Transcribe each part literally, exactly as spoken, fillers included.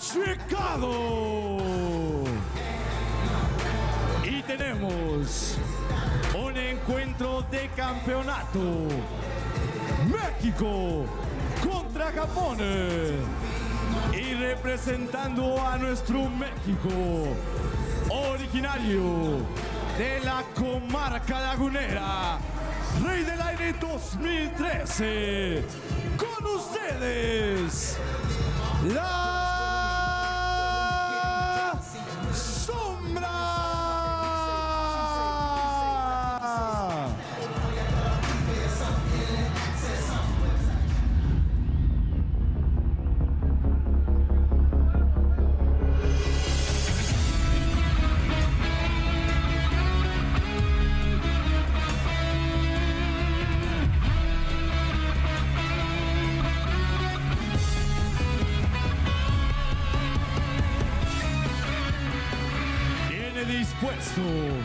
Chicago. Y tenemos un encuentro de campeonato. México contra Japón. Y representando a nuestro México, originario de la comarca lagunera, Rey del Aire dos mil trece. Con ustedes, la Sombra. Dispuesto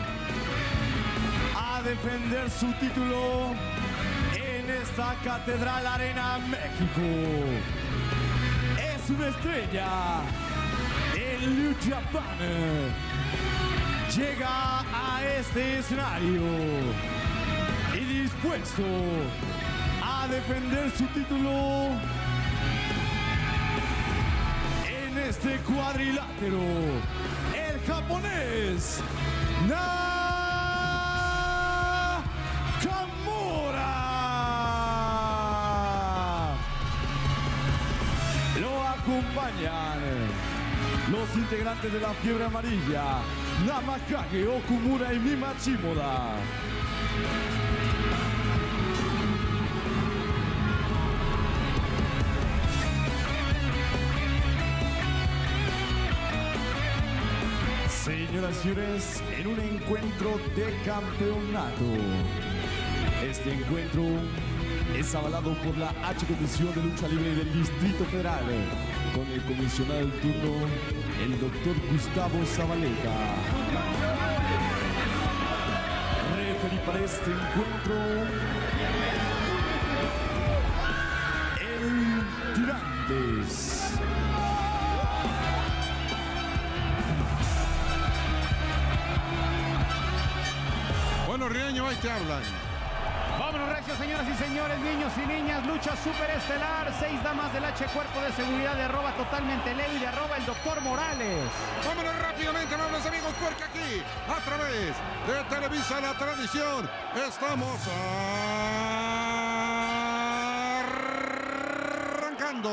a defender su título en esta Catedral Arena México. Es una estrella del New Japan. Llega a este escenario y dispuesto a defender su título en este cuadrilátero. El japonés Nakamura. Lo acompañan los integrantes de la Fiebre Amarilla, Namakage, Okumura y Mima Shimoda. Señoras y señores, en un encuentro de campeonato. Este encuentro es avalado por la H Comisión de Lucha Libre del Distrito Federal, con el comisionado del turno, el doctor Gustavo Zabaleta. Referee para este encuentro, el Tirantes. Bueno, Riaño, ahí te hablan. Vámonos, recio, señoras y señores, niños y niñas. Lucha superestelar. Seis damas del H Cuerpo de Seguridad de arroba totalmente ley de arroba el doctor Morales. Vámonos rápidamente, amables amigos, porque aquí, a través de Televisa La Tradición, estamos arrancando.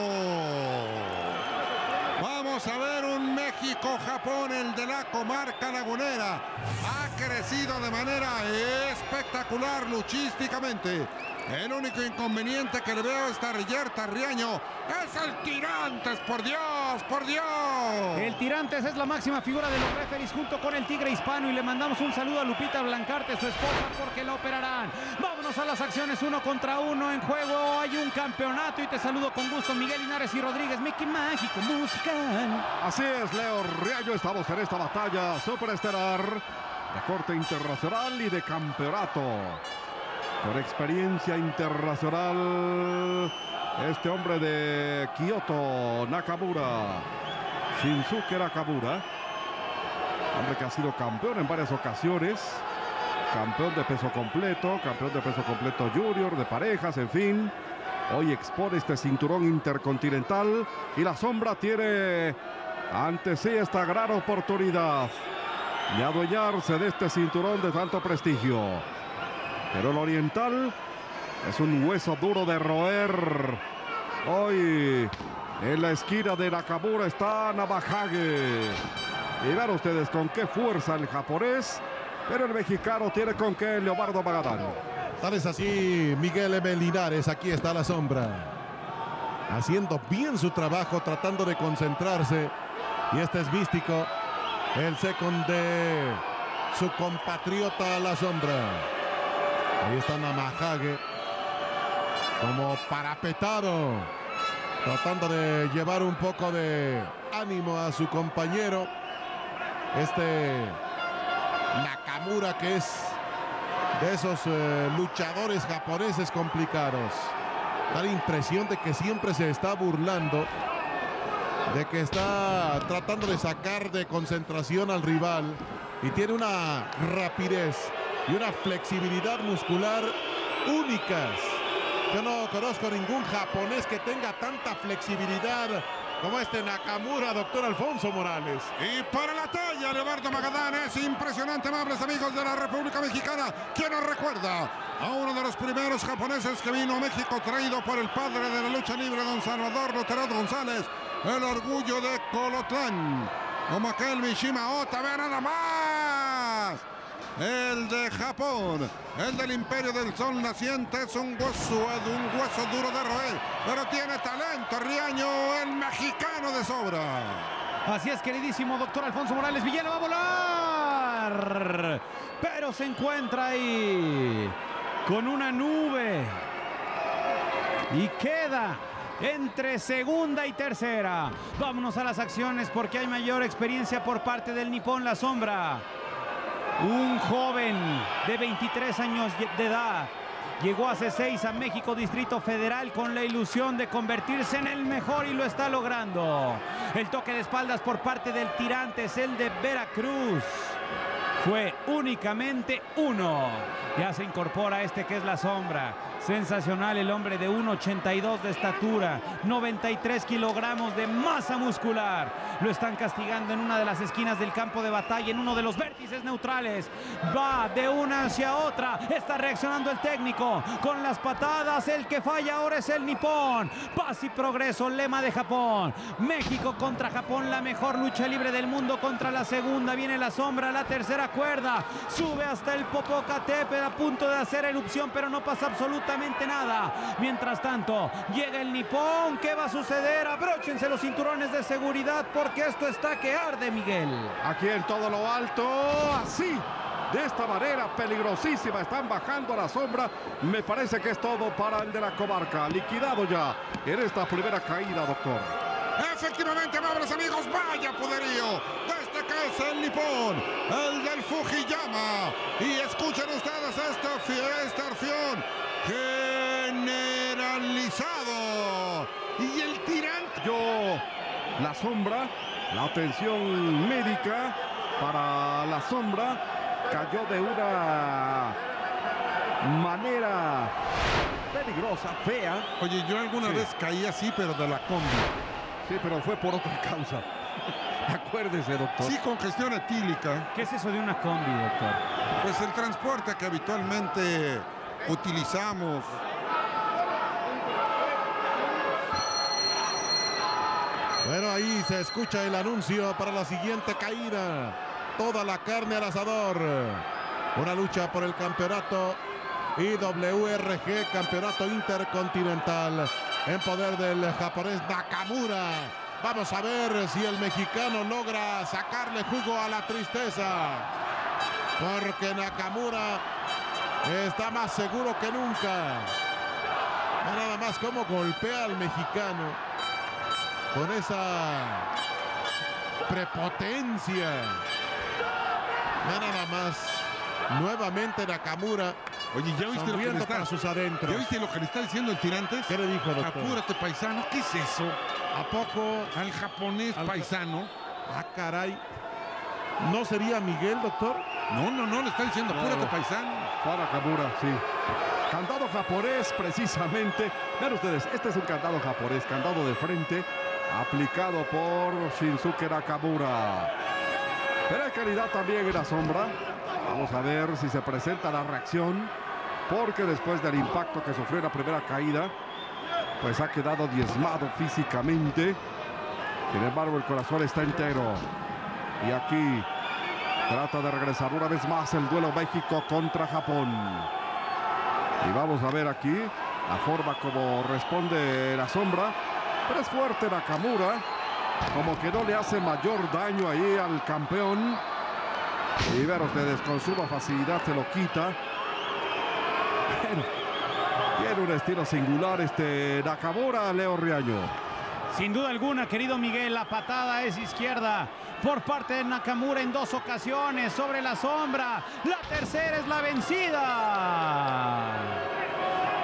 Vamos a ver un México-Japón, el de la comarca lagunera. Ha crecido de manera espectacular luchísticamente. El único inconveniente que le veo a esta reyerta, Riaño, es el Tirantes, por Dios, por Dios. El Tirantes es la máxima figura de los referees junto con el Tigre Hispano, y le mandamos un saludo a Lupita Blancarte, su esposa, porque la operarán. Vámonos a las acciones, uno contra uno en juego. Hay un campeonato y te saludo con gusto, Miguel Linares y Rodríguez, Mickey Mágico Musical. Así es, Leo Riaño, estamos en esta batalla superestelar de corte internacional y de campeonato. Por experiencia internacional, este hombre de Kioto, Nakamura, Shinsuke Nakamura, hombre que ha sido campeón en varias ocasiones, campeón de peso completo, campeón de peso completo junior, de parejas, en fin. Hoy expone este cinturón intercontinental y la Sombra tiene ante sí esta gran oportunidad de adueñarse de este cinturón de tanto prestigio. Pero el oriental es un hueso duro de roer. Hoy en la esquina de Nakamura está Namakage. Y vean ustedes con qué fuerza el japonés, pero el mexicano tiene con qué Leobardo Magadán. Tal es así, Miguel M. Linares, aquí está la Sombra. Haciendo bien su trabajo, tratando de concentrarse. Y este es Místico, el second de su compatriota la Sombra. Ahí está Namakage, como parapetado, tratando de llevar un poco de ánimo a su compañero. Este Nakamura, que es de esos eh, luchadores japoneses complicados. Da la impresión de que siempre se está burlando de que está tratando de sacar de concentración al rival y tiene una rapidez y una flexibilidad muscular únicas. Yo no conozco ningún japonés que tenga tanta flexibilidad como este Nakamura, doctor Alfonso Morales. Y para la talla, Leonardo Magadán, es impresionante, amables amigos de la República Mexicana. ¿Quién nos recuerda a uno de los primeros japoneses que vino a México, traído por el padre de la lucha libre, don Salvador Lutero González, el orgullo de Colotlán, como aquel Mishima Ota? Ve nada más. El de Japón, el del Imperio del Sol Naciente, es un hueso, un hueso duro de roer, pero tiene talento, Riaño, el mexicano de sobra. Así es, queridísimo doctor Alfonso Morales. Villena va a volar, pero se encuentra ahí con una nube y queda entre segunda y tercera. Vámonos a las acciones porque hay mayor experiencia por parte del Nippon La Sombra. Un joven de veintitrés años de edad llegó hace seis a México Distrito Federal con la ilusión de convertirse en el mejor y lo está logrando. El toque de espaldas por parte del Tirantes, el de Veracruz, fue únicamente uno. Ya se incorpora este que es La Sombra. Sensacional el hombre de uno ochenta y dos de estatura, noventa y tres kilogramos de masa muscular. Lo están castigando en una de las esquinas del campo de batalla, en uno de los vértices neutrales. Va de una hacia otra. Está reaccionando el técnico con las patadas. El que falla ahora es el Nippon. Paz y progreso, lema de Japón. México contra Japón, la mejor lucha libre del mundo contra la segunda. Viene La Sombra, la tercera cuerda. Sube hasta el Popocatépetl, a punto de hacer erupción, pero no pasa absolutamente nada. Mientras tanto, llega el Nippon. ¿Qué va a suceder? Abróchense los cinturones de seguridad porque esto está que arde, Miguel. Aquí en todo lo alto, así, de esta manera peligrosísima, están bajando a La Sombra. Me parece que es todo para el de la comarca. Liquidado ya en esta primera caída, doctor. Efectivamente, amables amigos, vaya poderío de este que es el Nippon, el del Fujiyama. Y escuchen ustedes este, este arfión generalizado. Y el tirante. Yo, La Sombra, la atención médica para La Sombra cayó de una manera peligrosa, fea. Oye, yo alguna Sí. vez caí así, pero de la combi. Sí, pero fue por otra causa. Acuérdese, doctor. Sí, congestión etílica. ¿Qué es eso de una combi, doctor? Pues el transporte que habitualmente utilizamos. Bueno, ahí se escucha el anuncio para la siguiente caída. Toda la carne al asador. Una lucha por el campeonato I W R G, campeonato intercontinental, en poder del japonés Nakamura. Vamos a ver si el mexicano logra sacarle jugo a la tristeza, porque Nakamura está más seguro que nunca. Nada más cómo golpea al mexicano con esa prepotencia. Nada más. Nuevamente Nakamura. Oye, ¿ya viste lo que le sonriendo está, para sus adentros. ¿ya viste lo que le está diciendo el Tirantes? ¿Qué le dijo, doctor? Apúrate, paisano. ¿Qué es eso? ¿A poco? Al japonés Al- paisano. Ah, caray. ¿No sería Miguel, doctor? No, no, no, le está diciendo apúrate, No. paisano. Para Nakamura, sí. Candado japonés, precisamente. Vean ustedes, este es un candado japonés, candado de frente, aplicado por Shinsuke Nakamura. Pero hay calidad también en La Sombra. Vamos a ver si se presenta la reacción, porque después del impacto que sufrió en la primera caída, pues ha quedado diezmado físicamente. Sin embargo, el corazón está entero. Y aquí trata de regresar una vez más el duelo México contra Japón. Y vamos a ver aquí la forma como responde La Sombra. Pero es fuerte Nakamura, como que no le hace mayor daño ahí al campeón. Y vean ustedes, con suma facilidad se lo quita. Pero tiene un estilo singular este Nakamura, Leo Riaño. Sin duda alguna, querido Miguel, la patada es izquierda por parte de Nakamura en dos ocasiones sobre La Sombra. La tercera es la vencida.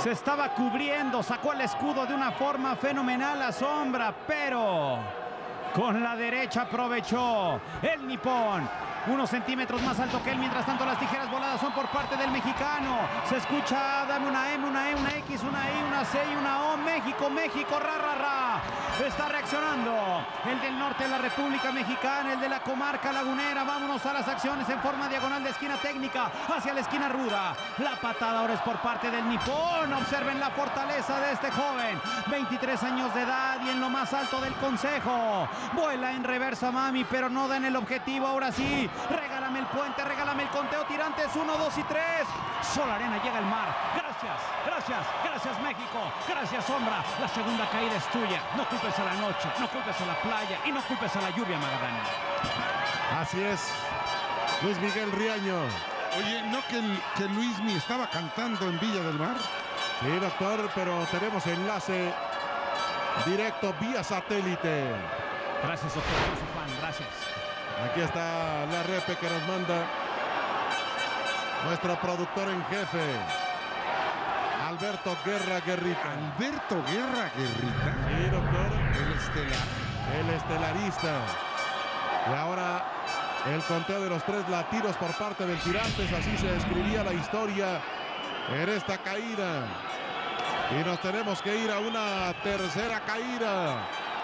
Se estaba cubriendo, sacó el escudo de una forma fenomenal a Sombra, pero con la derecha aprovechó el nipón. Unos centímetros más alto que él, mientras tanto las tijeras voladas son por parte del mexicano. Se escucha, dame una M, una E, una X, una I, una C y una O. México, México, ra, ra, ra. Está reaccionando el del norte de la República Mexicana, el de la comarca lagunera. Vámonos a las acciones en forma diagonal de esquina técnica hacia la esquina ruda. La patada ahora es por parte del nipón. Observen la fortaleza de este joven, veintitrés años de edad y en lo más alto del consejo. Vuela en reversa Mami, pero no da en el objetivo. Ahora sí, regálame el puente, regálame el conteo. Tirantes, uno, dos y tres. Sola arena, llega el mar. Gracias, gracias, gracias México. Gracias Sombra. La segunda caída es tuya. No culpes a la noche, no culpes a la playa y no culpes a la lluvia, Magadán. Así es, Luis Miguel Riaño. Oye, ¿no que, el, que Luismi estaba cantando en Villa del Mar? Sí, doctor, pero tenemos enlace directo vía satélite. Gracias, doctor, soy su fan, gracias. Aquí está la repe que nos manda nuestro productor en jefe, Alberto Guerra Guerrita. Alberto Guerra Guerrita. Sí, doctor. El estelar. El estelarista. Y ahora el conteo de los tres latidos por parte del Tirantes. Así se describía la historia en esta caída. Y nos tenemos que ir a una tercera caída.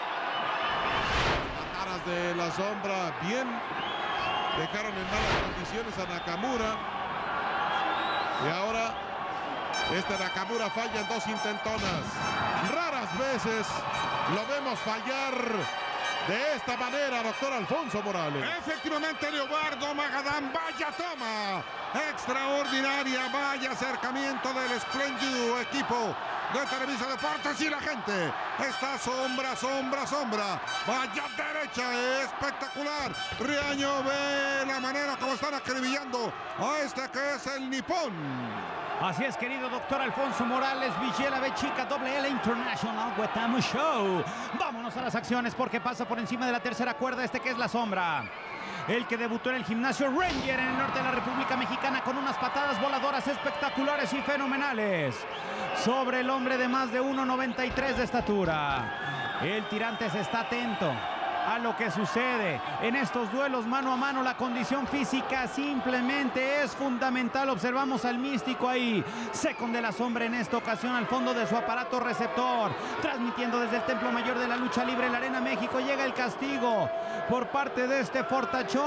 Las patadas de la Sombra bien dejaron en malas condiciones a Nakamura. Y ahora este Nakamura falla en dos intentonas. Raras veces lo vemos fallar de esta manera, doctor Alfonso Morales. Efectivamente, Leobardo Magadán, vaya toma extraordinaria, vaya acercamiento del espléndido equipo de Televisa Deportes y la gente está sombra, sombra, sombra. Vaya derecha, espectacular. Riaño ve la manera como están acribillando a este que es el nipón. Así es, querido doctor Alfonso Morales, Villela B Chica, doble L International, Guetamo Show. Vámonos a las acciones porque pasa por encima de la tercera cuerda este que es la Sombra. El que debutó en el gimnasio Ranger en el norte de la República Mexicana con unas patadas voladoras espectaculares y fenomenales sobre el hombre de más de uno noventa y tres de estatura. El Tirantes está atento a lo que sucede en estos duelos mano a mano. La condición física simplemente es fundamental. Observamos al místico ahí, Second de la Sombra en esta ocasión al fondo de su aparato receptor, transmitiendo desde el Templo Mayor de la Lucha Libre, la Arena México. Llega el castigo por parte de este fortachón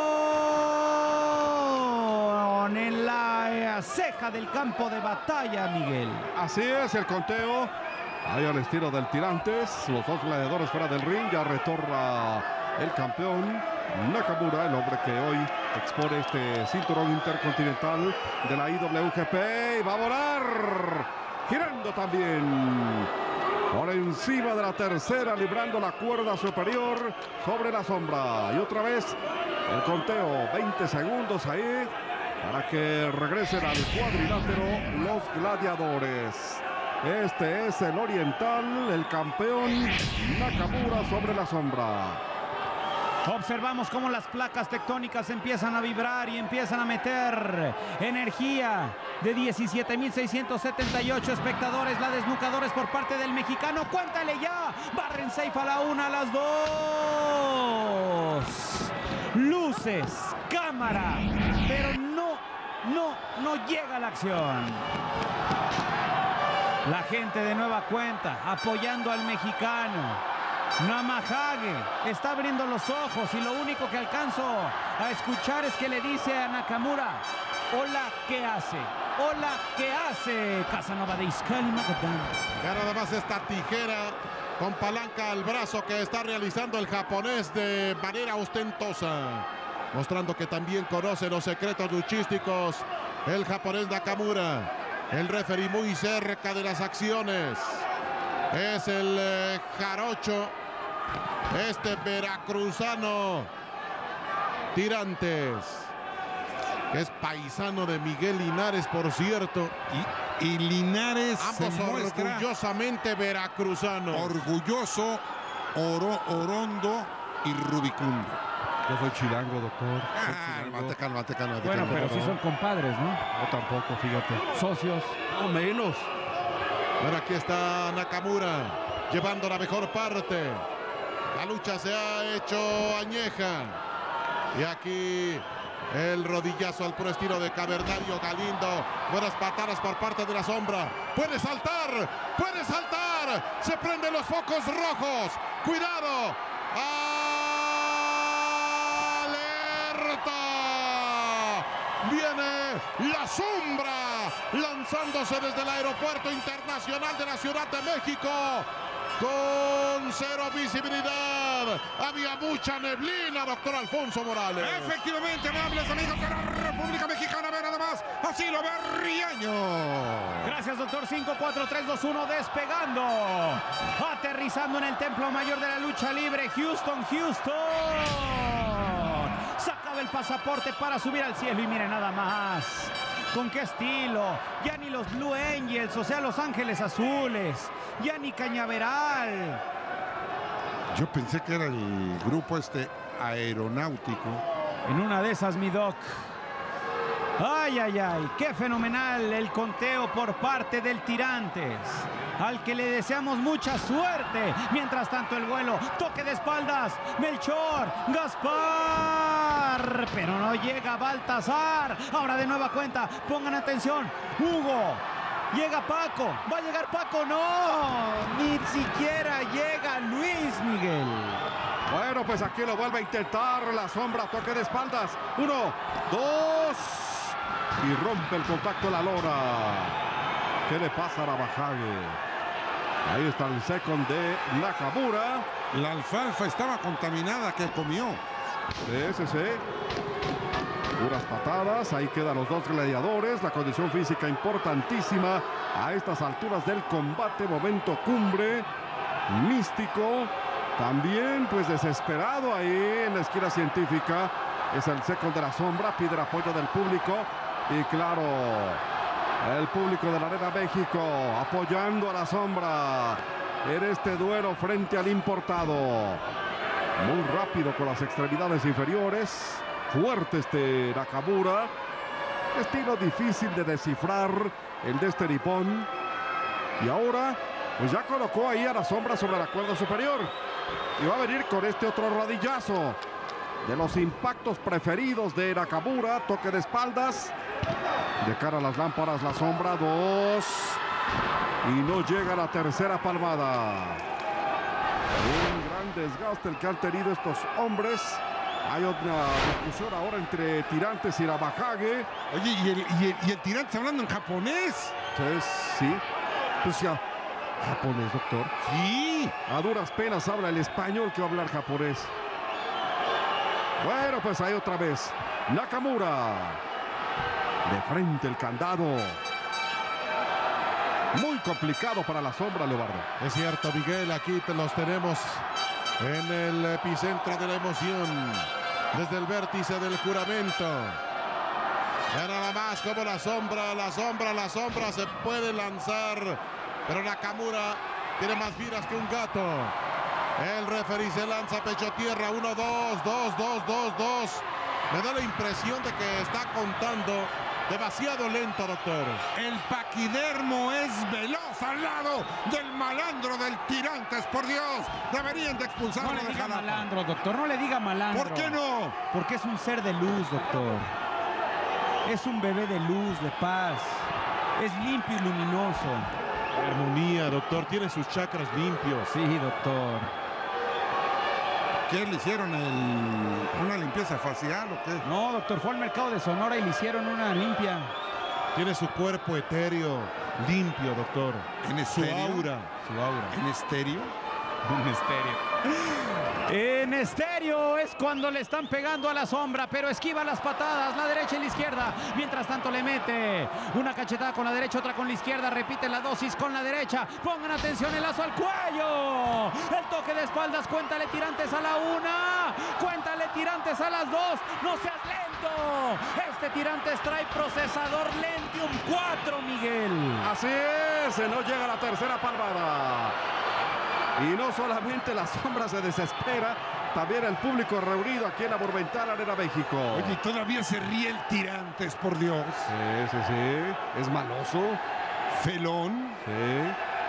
en la ceja del campo de batalla, Miguel. Así es el conteo. Ahí al estilo del Tirantes, los dos gladiadores fuera del ring, ya retorna el campeón Nakamura, el hombre que hoy expone este cinturón intercontinental de la I W G P, y va a volar, girando también por encima de la tercera, librando la cuerda superior sobre la Sombra. Y otra vez el conteo, veinte segundos ahí, para que regresen al cuadrilátero los gladiadores. Este es el oriental, el campeón Nakamura sobre la Sombra. Observamos cómo las placas tectónicas empiezan a vibrar y empiezan a meter energía de diecisiete mil seiscientos setenta y ocho espectadores. La desnucadora es por parte del mexicano. ¡Cuéntale ya! Barren safe a la una, a las dos. Luces, cámara, pero no, no, no llega la acción. La gente de nueva cuenta apoyando al mexicano. Namahage está abriendo los ojos y lo único que alcanzo a escuchar es que le dice a Nakamura: hola, ¿qué hace? Hola, ¿qué hace? Casanova de Iscali Magadán. Ya nada más esta tijera con palanca al brazo que está realizando el japonés de manera ostentosa, mostrando que también conoce los secretos luchísticos el japonés Nakamura. El referee muy cerca de las acciones es el eh, jarocho, este veracruzano Tirantes, que es paisano de Miguel Linares, por cierto. Y, y Linares ambos se muestra orgullosamente veracruzano. Orgulloso, oro, orondo y rubicundo. Yo soy chilango, doctor. Cálmate, cálmate, cálmate. Bueno, cálmate. pero sí son compadres, ¿no? No, tampoco, fíjate. Socios. No menos. Pero aquí está Nakamura, llevando la mejor parte. La lucha se ha hecho añeja. Y aquí el rodillazo al puro estilo de Cavernario Galindo. Buenas patadas por parte de la sombra. Puede saltar, puede saltar. Se prenden los focos rojos. Cuidado. ¡Alerta! Viene la sombra lanzándose desde el aeropuerto internacional de la Ciudad de México. Con cero visibilidad. Había mucha neblina, doctor Alfonso Morales. Efectivamente, amables amigos de la República Mexicana. Ve nada más, así lo ve Riaño. Gracias, doctor. cinco, cuatro, tres, dos, uno, despegando. Aterrizando en el templo mayor de la lucha libre. Houston, Houston. Sacaba el pasaporte para subir al cielo y mire nada más. ¿Con qué estilo? Ya ni los Blue Angels, o sea, los Ángeles Azules. Ya ni Cañaveral. Yo pensé que era el grupo este aeronáutico. En una de esas, mi doc. Ay, ay, ay. Qué fenomenal el conteo por parte del Tirantes, al que le deseamos mucha suerte. Mientras tanto, el vuelo. Toque de espaldas. Melchor. Gaspar. Pero no llega Baltasar. Ahora de nueva cuenta. Pongan atención. Hugo. Llega Paco. ¿Va a llegar Paco? No. Ni siquiera llega Luis Miguel. Bueno, pues aquí lo vuelve a intentar la sombra. Toque de espaldas. Uno, dos. Y rompe el contacto la lora. ¿Qué le pasa a Navajage? Ahí está el second de Nakamura. La alfalfa estaba contaminada que comió. Sí, sí, sí. Duras patadas. Ahí quedan los dos gladiadores. La condición física importantísima a estas alturas del combate. Momento cumbre. Místico. También pues desesperado ahí en la esquina científica. Es el second de la sombra. Pide el apoyo del público. Y claro, el público de la Arena México apoyando a la sombra en este duelo frente al importado. Muy rápido con las extremidades inferiores. Fuerte este Nakamura. Estilo difícil de descifrar el de este nipón. Y ahora pues ya colocó ahí a la sombra sobre la cuerda superior. Y va a venir con este otro rodillazo. De los impactos preferidos de Nakamura. Toque de espaldas. De cara a las lámparas, la sombra. Dos. Y no llega la tercera palmada. Un gran desgaste el que han tenido estos hombres. Hay una discusión ahora entre Tirantes y Navajage. Oye, ¿y el, y el, y el Tirantes hablando en japonés? Entonces, sí. Pues ya. Japonés, doctor. Sí. A duras penas habla el español que va a hablar japonés. Bueno, pues ahí otra vez. Nakamura. De frente el candado. Muy complicado para la sombra, Leobardo. Es cierto, Miguel, aquí te los tenemos en el epicentro de la emoción. Desde el vértice del juramento. Ya nada más como la sombra, la sombra, la sombra se puede lanzar. Pero Nakamura tiene más vidas que un gato. El referee se lanza pecho tierra. Uno, dos, dos, dos, dos, dos. Me da la impresión de que está contando demasiado lento, doctor. El paquidermo es veloz al lado del malandro del Tirantes. Por Dios, deberían de expulsarlo. No le de diga Jalapa. malandro, doctor. No le diga malandro. ¿Por qué no? Porque es un ser de luz, doctor. Es un bebé de luz, de paz. Es limpio y luminoso. Armonía, doctor. Tiene sus chakras limpios. Sí, doctor. ¿Qué le hicieron? El, ¿Una limpieza facial o qué? No, doctor, fue al mercado de Sonora y le hicieron una limpia. Tiene su cuerpo etéreo limpio, doctor. ¿En Su estéreo? aura. Su aura. ¿En estéreo? En estéreo. En estéreo es cuando le están pegando a la sombra, pero esquiva las patadas, la derecha y la izquierda. Mientras tanto le mete una cachetada con la derecha, otra con la izquierda. Repite la dosis con la derecha. Pongan atención, el lazo al cuello. El toque de espaldas, cuéntale Tirantes a la una. Cuéntale Tirantes a las dos. No seas lento. Este Tirantes trae procesador Lentium cuatro, Miguel. Así es, no llega la tercera palmada. Y no solamente la sombra se desespera, también el público reunido aquí en la Monumental Arena México. Oye, todavía se ríe el Tirantes, por Dios. Sí, sí, sí. Es maloso. Felón. Sí.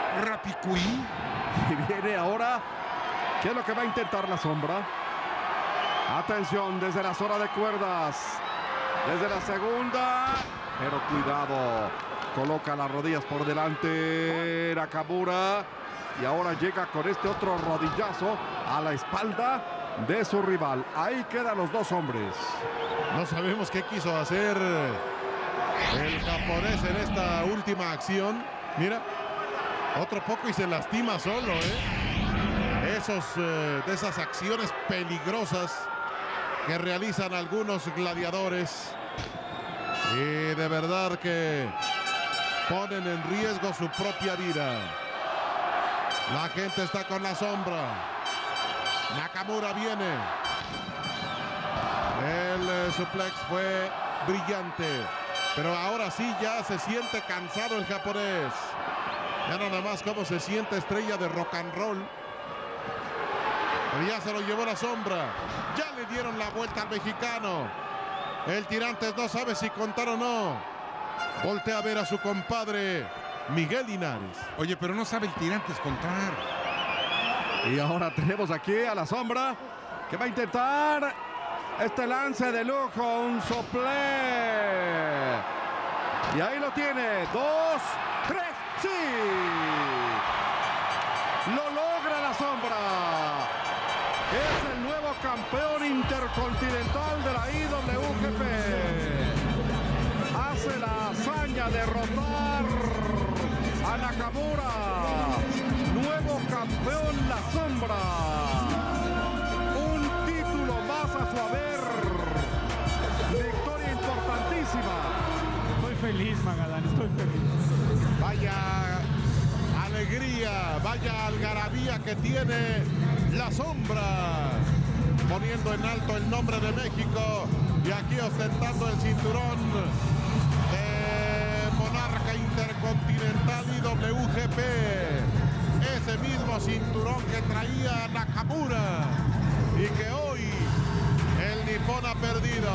Rapicuí. Y viene ahora. ¿Qué es lo que va a intentar la sombra? Atención desde la zona de cuerdas. Desde la segunda. Pero cuidado. Coloca las rodillas por delante Nakamura. Y ahora llega con este otro rodillazo a la espalda de su rival. Ahí quedan los dos hombres. No sabemos qué quiso hacer el japonés en esta última acción. Mira, otro poco y se lastima solo, ¿eh? Esos, eh, de esas acciones peligrosas que realizan algunos gladiadores. Y de verdad que ponen en riesgo su propia vida. La gente está con la sombra. Nakamura viene. El eh, suplex fue brillante. Pero ahora sí ya se siente cansado el japonés. Ya nada más cómo se siente estrella de rock and roll. Pero ya se lo llevó la sombra. Ya le dieron la vuelta al mexicano. El Tirantes no sabe si contar o no. Voltea a ver a su compadre Miguel Linares. Oye, pero no sabe el Tirantes contar. Y ahora tenemos aquí a la sombra que va a intentar este lance de lujo, un sople. Y ahí lo tiene. Dos, tres, sí. Lo logra la sombra. Es el nuevo campeón intercontinental de la I W G P. Hace la hazaña de derrotar a Nakamura. Nuevo campeón la sombra. Un título más a su haber. Victoria importantísima. Estoy feliz, Magadán, estoy feliz. Vaya alegría, vaya algarabía que tiene la sombra. Poniendo en alto el nombre de México y aquí ostentando el cinturón de monarca intercontinental I W G P. Ese mismo cinturón que traía Nakamura y que hoy el nipón ha perdido.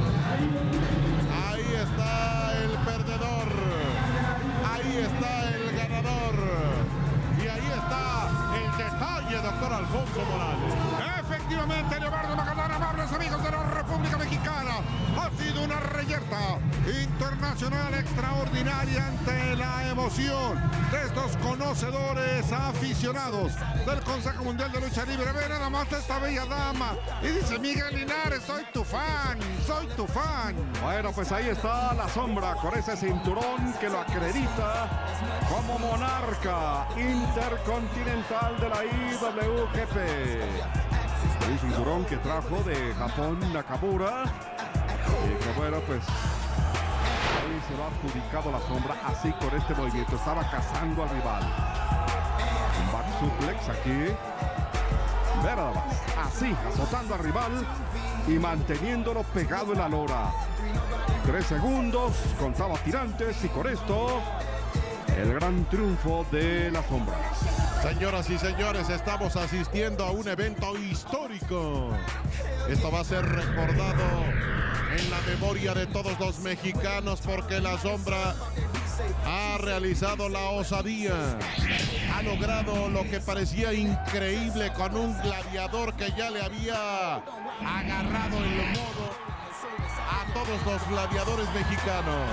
Ahí está el perdedor. Ahí está el ganador. Y ahí está el detalle, doctor Alfonso Morales. Efectivamente, Leobardo Magadán, amables amigos de la República Mexicana, ha sido una reyerta internacional extraordinaria ante la emoción de estos conocedores aficionados del Consejo Mundial de Lucha Libre. Ve nada más esta bella dama y dice: Miguel Linares, soy tu fan, soy tu fan. Bueno, pues ahí está la sombra con ese cinturón que lo acredita como monarca intercontinental de la I W G P. El cinturón que trajo de Japón Nakamura. Y que bueno, pues ahí se lo ha adjudicado la sombra así con este movimiento. Estaba cazando al rival. Un back suplex aquí. Ve nada más. Así, azotando al rival y manteniéndolo pegado en la lora. Tres segundos, contaba Tirantes y con esto el gran triunfo de la sombra. Señoras y señores, estamos asistiendo a un evento histórico. Esto va a ser recordado en la memoria de todos los mexicanos porque la sombra ha realizado la osadía. Ha logrado lo que parecía increíble con un gladiador que ya le había agarrado el modo a todos los gladiadores mexicanos.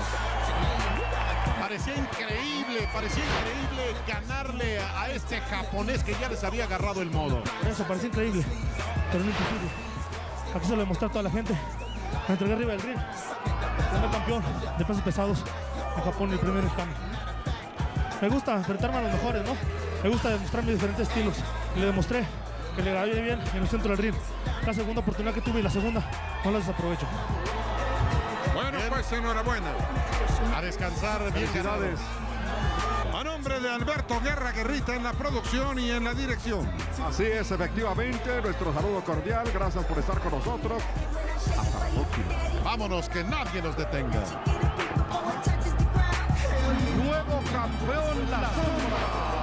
Parecía increíble, parecía increíble ganarle a, a este japonés que ya les había agarrado el modo. Eso parecía increíble, pero no imposible. Aquí se lo demostré a toda la gente. Me entregué arriba del ring. Primer campeón de pesos pesados en Japón, el primer mexicano. Me gusta enfrentarme a los mejores, ¿no? Me gusta demostrar mis diferentes estilos. Y le demostré que le grabé bien en el centro del ring. La segunda oportunidad que tuve y la segunda no la desaprovecho. Bueno, pues enhorabuena. A descansar, bien Felicidades. A nombre de Alberto Guerra Guerrita en la producción y en la dirección. Así es, efectivamente, nuestro saludo cordial. Gracias por estar con nosotros. Hasta la próxima. Vámonos, que nadie nos detenga. Nuevo campeón la sombra.